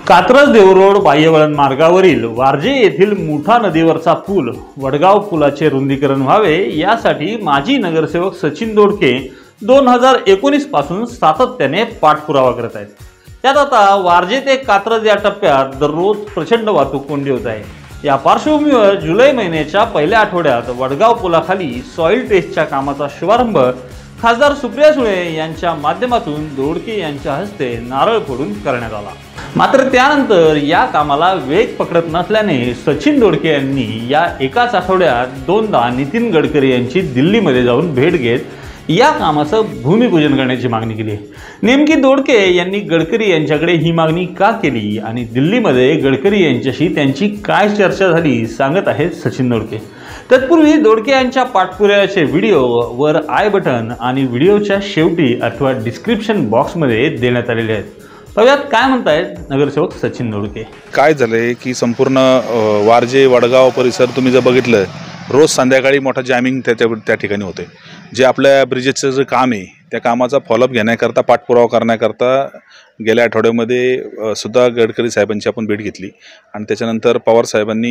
कात्रज देवरोड बाह्यवळण मार्गावरील वारजे येथील मुठा नदीवरचा पूल वडगाव पुलाचे रुंदीकरण व्हावे यासाठी माजी नगरसेवक सचिन दोडके 2019 पासून सातत्याने पाठपुरावा करत आहेत। त्यात आता वारजे ते कात्रज या टप्प्यात दररोज प्रचंड वाहतूक कोंडी होत आहे। या पार्श्वभूमीवर जुलै महिन्याच्या पहिल्या आठवड्यात वडगाव पुलाखाली सॉइल टेस्टच्या कामाचा शुभारंभ खासदार सुप्रिया सुळे यांच्या माध्यमातून दोडके यांच्या हस्ते नारळ फोडून करण्यात आला। मात्र त्यानंतर या कामाला वेग पकडत नसल्याने सचिन दोडके यांनी या एकाच आठवड्यात दोनदा नितीन गडकरी यांची दिल्लीमध्ये जाऊन भेट घेत या कामाचं भूमिपूजन करण्याची मागणी केली। नेमकी दोडके यांनी गडकरी यांच्याकडे ही मागणी का केली आणि दिल्लीमध्ये गडकरी यांच्याशी त्यांची काय चर्चा झाली सांगत आहेत सचिन दोडके। तत्पूर्वी दोडके यांच्या पाठपुराव्याचे व्हिडिओ वर आय बटन आणि व्हिडिओच्या शेवटी अथवा डिस्क्रिप्शन बॉक्समध्ये देण्यात आलेले आहेत। पाहूयात काय म्हणतायत नगरसेवक सचिन दोडके। काय झालंय की संपूर्ण वारजे वडगाव परिसर तुम्ही जर बघितलं रोज संध्याकाळी मोठा जॅमिंग त्या ठिकाणी होते। जे आपल्या ब्रिजेसचं जे काम आहे त्या कामाचा फॉलोअप घेण्याकरता पाठपुरावा करण्याकरता गेल्या आठवड्यामध्ये सुद्धा गडकरी साहेबांची आपण भेट घेतली आणि त्याच्यानंतर पवार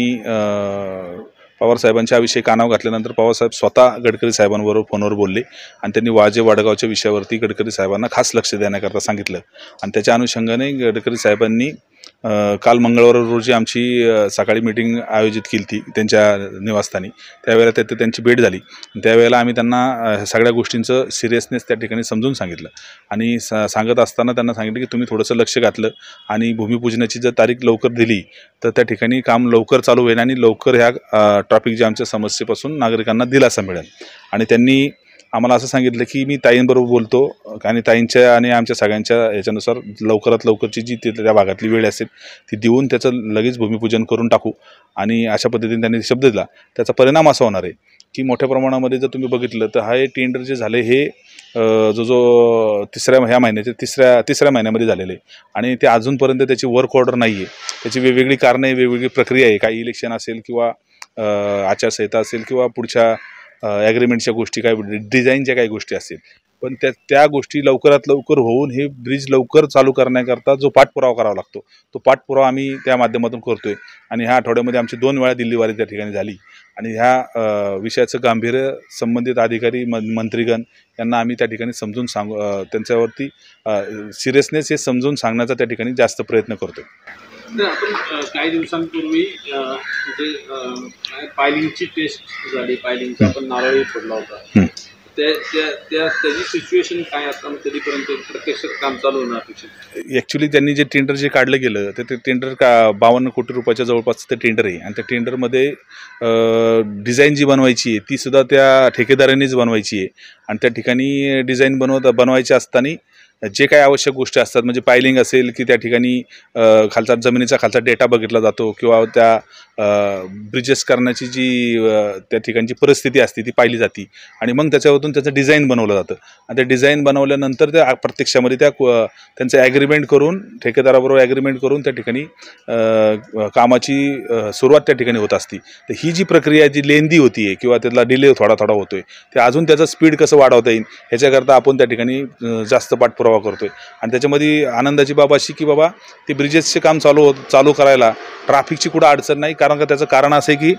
साहेबांच्या विषयी कानावर घातल्यानंतर पवार साहेब स्वतः गडकरी साहेबांबरोबर फोनवर बोलले आणि त्यांनी वारजे वडगावच्या विषयावरती गडकरी साहेबांना खास लक्ष देण्याकरता सांगितलं आणि त्याच्या अनुषंगाने गडकरी साहेबांनी काल मंगळवार रोजी आमची सकाळी मीटिंग आयोजित केली ती त्यांच्या निवासस्थानी। त्यावेळेला त्यांची भेट झाली। त्यावेळेला आम्ही त्यांना सगळ्या गोष्टींचं सिरियसनेस त्या ठिकाणी समजून सांगितलं आणि सांगत असताना त्यांना सांगितलं की तुम्ही थोडंसं लक्ष घातलं आणि भूमिपूजनाची जर तारीख लवकर दिली तर त्या ठिकाणी काम लवकर चालू होईल आणि लवकर ह्या ट्रॅफिक जॅमच्या समस्येपासून नागरिकांना दिलासा मिळेल। आणि त्यांनी आम्हाला असं सांगितलं की मी ताईंबरोबर बोलतो आणि ताईंच्या आणि आमच्या सगळ्यांच्या याच्यानुसार लवकरात लवकरची जी त्या भागातली वेळ असेल ती देऊन त्याचं लगेच भूमिपूजन करून टाकू आणि अशा पद्धतीने त्यांनी शब्द दिला। त्याचा परिणाम असा होणार आहे की मोठ्या प्रमाणामध्ये जर तुम्ही बघितलं तर हे टेंडर जे झाले हे जो ह्या महिन्याच्या तिसऱ्या महिन्यामध्ये झालेले आणि ते अजूनपर्यंत त्याची वर्क ऑर्डर नाही आहे। त्याची वेगवेगळी कारणं आहे, वेगवेगळी प्रक्रिया आहे। काही इलेक्शन असेल किंवा आचारसंहिता असेल किंवा पुढच्या ॲग्रीमेंटच्या गोष्टी काय डिझाईनच्या काही गोष्टी असतील, पण त्या गोष्टी लवकरात लवकर होऊन हे ब्रिज लवकर चालू करण्याकरता जो पाठपुरावा करावा लागतो तो पाठपुरावा आम्ही त्या माध्यमातून करतोय आणि ह्या आठवड्यामध्ये आमची 2 वेळा दिल्लीवारी त्या ठिकाणी झाली आणि ह्या विषयाचं गांभीर्य संबंधित अधिकारी मंत्रीगण यांना आम्ही त्या ठिकाणी समजून त्यांच्यावरती सिरियसनेस हे समजून सांगण्याचा त्या ठिकाणी जास्त प्रयत्न करतोय। आपण काही दिवसांपूर्वी पायलिंगची टेस्ट झाली, पायलिंगचा आपण नारळही फोडला होता। त्याची सिच्युएशन काय आता कधीपर्यंत प्रत्यक्षात काम चालू होणार अपेक्षित? ॲक्च्युली त्यांनी जे टेंडर जे काढलं गेलं तर ते टेंडर 52 कोटी रुपयाच्या जवळपास ते टेंडर आहे आणि त्या टेंडरमध्ये डिझाईन जी बनवायची आहे ती सुद्धा त्या ठेकेदारांनीच बनवायची आहे आणि त्या ठिकाणी डिझाईन बनवायची असताना जे काही आवश्यक गोष्टी असतात म्हणजे पायलिंग असेल की त्या ठिकाणी खालचा जमिनीचा खालचा डेटा बघितला जातो किंवा त्या ब्रिजेस करण्याची जी त्या ठिकाणची परिस्थिती असते ती पाहिली जाते आणि मग त्याच्यावरून त्याचं डिझाईन बनवलं जातं आणि ते डिझाईन बनवल्यानंतर त्या प्रत्यक्षामध्ये त्यांचं ॲग्रीमेंट करून ठेकेदाराबरोबर ॲग्रीमेंट करून त्या ठिकाणी कामाची सुरुवात त्या ठिकाणी होत असते। तर ही जी प्रक्रिया जी लेंदी होती आहे किंवा त्याला डिले थोडा होतोय ते अजून त्याचं स्पीड कसं वाढवता येईल ह्याच्याकरता आपण त्या ठिकाणी जास्त पाठपुरावा करतोय आणि त्याच्यामध्ये आनंदाची बाब अशी की बाबा ते ब्रिजेसचे काम चालू करायला ट्रॅफिकची कुठं अडचण नाही, कारण का त्याचं कारण असं आहे की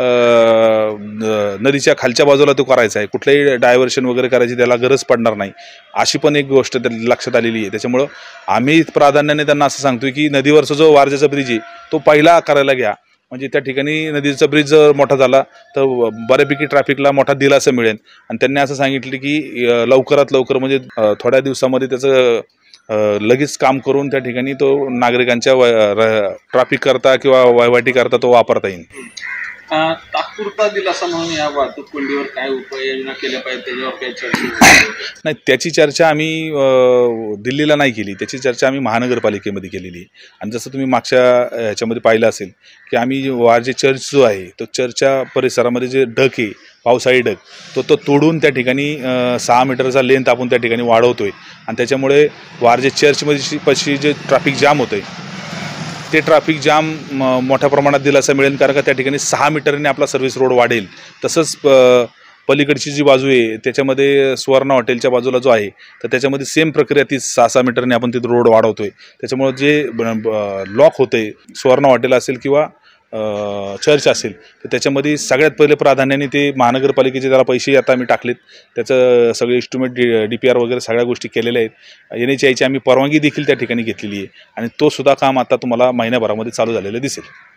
नदीच्या खालच्या बाजूला तो करायचा आहे, कुठलंही डायव्हर्शन वगैरे करायची त्याला गरज पडणार नाही अशी पण एक गोष्ट लक्षात आलेली आहे। त्याच्यामुळं आम्ही प्राधान्याने त्यांना असं सांगतोय की नदीवरचा जो वारजेचा ब्रिज आहे तो पहिला करायला घ्या, म्हणजे त्या ठिकाणी नदीचा ब्रिज जर मोठा झाला तर बऱ्यापैकी ट्रॅफिकला मोठा दिलासा मिळेल आणि त्यांनी असं सांगितलं की लवकरात लवकर म्हणजे थोड्या दिवसामध्ये त्याचं लगेच काम करून त्या ठिकाणी तो नागरिकांच्या ट्रॅफिक करता किंवा वहिवाटी करता तो वापरता येईल। तात्पुरता दिलासा म्हणून या वाहतूक कोंडीवर काय उपाययोजना केल्या पाहिजे त्याच्यावर काही चर्चा नाही? त्याची चर्चा आम्ही दिल्लीला नाही केली, त्याची चर्चा आम्ही महानगरपालिकेमध्ये केलेली आहे आणि जसं तुम्ही मागच्या ह्याच्यामध्ये पाहिलं असेल की आम्ही वारजे चर्च जो आहे तो चर्चच्या परिसरामध्ये जे ढग आहे पावसाळी ढग तो तोडून त्या ठिकाणी 6 मीटरचा लेंथ आपण त्या ठिकाणी वाढवतोय आणि त्याच्यामुळे वारजे चर्चमध्ये पशी जे ट्रॅफिक जाम होतं आहे ते ट्रॅफिक जाम मोठ्या प्रमाणात दिलासा मिळेल, कारण का त्या ठिकाणी 6 मीटरने आपला सर्व्हिस रोड वाढेल। तसंच पलीकडची जी बाजू आहे त्याच्यामध्ये सुवर्णा हॉटेलच्या बाजूला जो आहे तर त्याच्यामध्ये सेम प्रक्रिया ती 6-6 मीटरने आपण तिथे रोड वाढवतोय. त्याच्यामुळे जे लॉक होते सुवर्णा हॉटेल असेल किंवा चर्च असेल तर त्याच्यामध्ये सगळ्यात पहिले प्राधान्याने ते महानगरपालिकेचे त्याला पैसे आता आम्ही टाकलेत. त्याचं सगळे इस्टिमेट DPR वगैरे सगळ्या गोष्टी केलेल्या आहेत. NHAIची आम्ही परवानगी देखील त्या ठिकाणी घेतलेली आहे आणि तो सुद्धा काम आता तुम्हाला महिन्याभरामध्ये चालू झालेलं दिसेल.